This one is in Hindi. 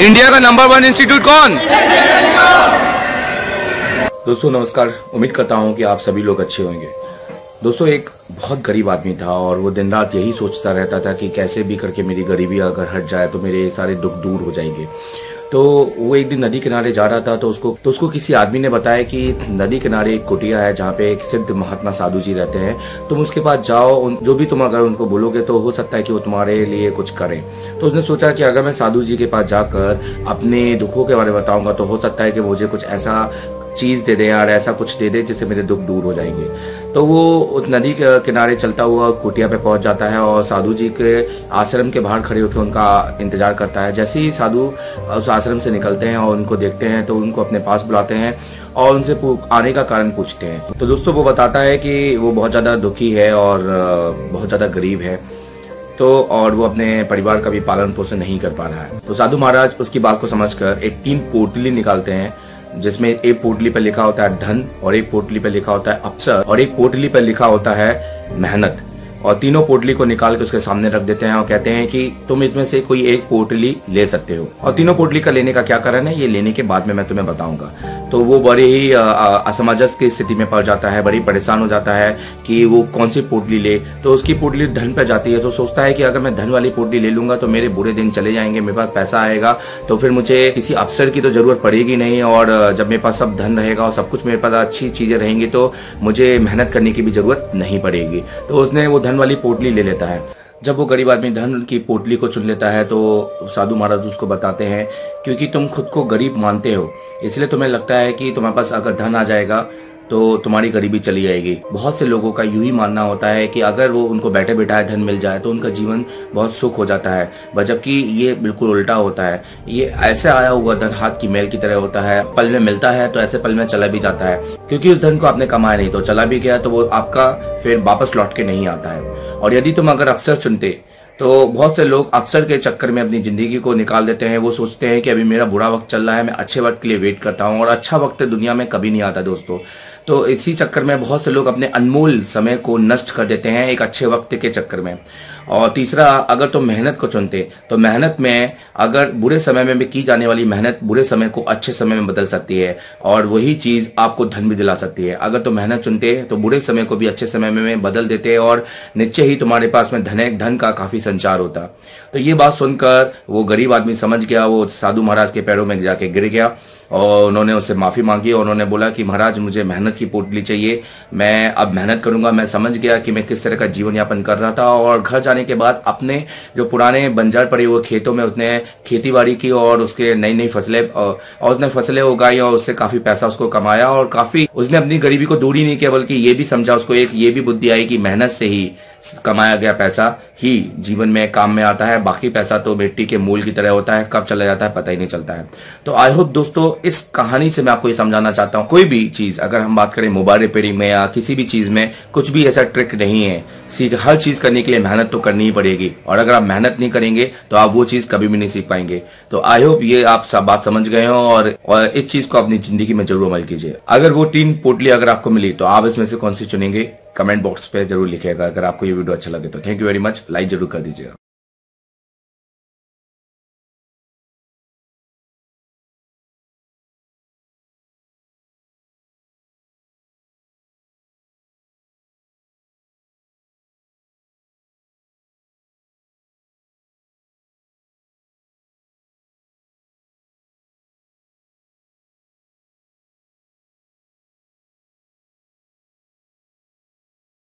इंडिया का नंबर 1 इंस्टीट्यूट कौन? दोस्तों नमस्कार, उम्मीद करता हूं कि आप सभी लोग अच्छे होंगे। दोस्तों एक बहुत गरीब आदमी था और वो दिन रात यही सोचता रहता था कि कैसे भी करके मेरी गरीबी अगर हट जाए तो मेरे सारे दुख दूर हो जाएंगे। तो वो एक दिन नदी किनारे जा रहा था तो उसको किसी आदमी ने बताया कि नदी किनारे एक कुटिया है जहाँ पे एक सिद्ध महात्मा साधु जी रहते हैं, तुम उसके पास जाओ, जो भी तुम अगर उनको बोलोगे तो हो सकता है कि वो तुम्हारे लिए कुछ करें। तो उसने सोचा कि अगर मैं साधु जी के पास जाकर अपने दुखों के बारे में बताऊंगा तो हो सकता है कि मुझे कुछ ऐसा चीज दे दे यार, ऐसा कुछ दे दे जिससे मेरे दुख दूर हो जाएंगे। तो वो उस नदी के किनारे चलता हुआ कुटिया पे पहुंच जाता है और साधु जी के आश्रम के बाहर खड़े होकर उनका इंतजार करता है। जैसे ही साधु उस आश्रम से निकलते हैं और उनको देखते हैं तो उनको अपने पास बुलाते हैं और उनसे आने का कारण पूछते हैं। तो दोस्तों वो बताता है कि वो बहुत ज्यादा दुखी है और बहुत ज्यादा गरीब है, तो और वो अपने परिवार का भी पालन पोषण नहीं कर पा रहा है। तो साधु महाराज उसकी बात को समझकर एक 3 पोटली निकालते हैं, जिसमें एक पोटली पर लिखा होता है धन और एक पोटली पर लिखा होता है अवसर और एक पोटली पर लिखा होता है मेहनत। और तीनों पोटली को निकाल के उसके सामने रख देते हैं और कहते हैं कि तुम इसमें से कोई एक पोटली ले सकते हो। और तीनों पोटली का लेने का क्या कारण है ये लेने के बाद में मैं तुम्हें बताऊंगा। तो वो बड़ी ही असमंजस की स्थिति में पड़ जाता है, बड़ी परेशान हो जाता है कि वो कौन सी पोटली ले। तो उसकी पोटली धन पर जाती है तो सोचता है कि अगर मैं धन वाली पोटली ले लूंगा तो मेरे बुरे दिन चले जाएंगे, मेरे पास पैसा आएगा तो फिर मुझे किसी अफसर की तो जरूरत पड़ेगी नहीं, और जब मेरे पास सब धन रहेगा और सब कुछ मेरे पास अच्छी चीजें रहेंगी तो मुझे मेहनत करने की भी जरूरत नहीं पड़ेगी। तो उसने वो धन वाली पोटली ले लेता है। जब वो गरीब आदमी धन की पोटली को चुन लेता है तो साधु महाराज उसको बताते हैं क्योंकि तुम खुद को गरीब मानते हो इसलिए तुम्हें लगता है कि तुम्हारे पास अगर धन आ जाएगा तो तुम्हारी गरीबी चली जाएगी। बहुत से लोगों का यूं ही मानना होता है कि अगर वो उनको बैठे बैठाए धन मिल जाए तो उनका जीवन बहुत सुख हो जाता है, जबकि ये बिल्कुल उल्टा होता है। ये ऐसे आया हुआ धन हाथ की मैल की तरह होता है, पल में मिलता है तो ऐसे पल में चला भी जाता है, क्योंकि उस धन को आपने कमाया नहीं तो चला भी गया तो वो आपका फिर वापस लौट के नहीं आता है। और यदि तुम अगर अवसर चुनते तो बहुत से लोग अवसर के चक्कर में अपनी जिंदगी को निकाल देते हैं। वो सोचते हैं कि अभी मेरा बुरा वक्त चल रहा है, मैं अच्छे वक्त के लिए वेट करता हूँ, और अच्छा वक्त दुनिया में कभी नहीं आता दोस्तों। तो इसी चक्कर में बहुत से लोग अपने अनमोल समय को नष्ट कर देते हैं एक अच्छे वक्त के चक्कर में। और तीसरा, अगर तुम मेहनत को चुनते तो मेहनत में अगर बुरे समय में भी की जाने वाली मेहनत बुरे समय को अच्छे समय में बदल सकती है और वही चीज आपको धन भी दिला सकती है। अगर तुम मेहनत चुनते तो बुरे समय को भी अच्छे समय में बदल देते और नीचे ही तुम्हारे पास में धन का काफी संचार होता। तो ये बात सुनकर वो गरीब आदमी समझ गया, वो साधु महाराज के पैरों में जाके गिर गया और उन्होंने उससे माफी मांगी और उन्होंने बोला कि महाराज मुझे मेहनत की पोटली चाहिए, मैं अब मेहनत करूंगा। मैं समझ गया कि मैं किस तरह का जीवन यापन कर रहा था। और घर जाने के बाद अपने जो पुराने बंजर पड़े हुए खेतों में उसने खेती बाड़ी की और उसके नई फसलें और उसने फसलें उगाई और उससे काफी पैसा उसको कमाया और काफी उसने अपनी गरीबी को दूर ही नहीं किया बल्कि ये भी समझा, उसको एक ये भी बुद्धि आई कि मेहनत से ही कमाया गया पैसा ही जीवन में काम में आता है, बाकी पैसा तो मिट्टी के मूल की तरह होता है, कब चला जाता है पता ही नहीं चलता है। तो आई होप दोस्तों इस कहानी से मैं आपको ये समझाना चाहता हूँ, कोई भी चीज अगर हम बात करें मोबाइल रिपेयरिंग में या किसी भी चीज में, कुछ भी ऐसा ट्रिक नहीं है। हर चीज करने के लिए मेहनत तो करनी ही पड़ेगी और अगर आप मेहनत नहीं करेंगे तो आप वो चीज कभी भी नहीं सीख पाएंगे। तो आई होप ये आप सब बात समझ गए हो और इस चीज को अपनी जिंदगी में जरूर अमल कीजिए। अगर वो 3 पोटली अगर आपको मिली तो आप इसमें से कौन सी चुनेंगे कमेंट बॉक्स पे जरूर लिखिएगा। अगर आपको ये वीडियो अच्छा लगे तो thank you very much, like जरूर कर दीजिएगा।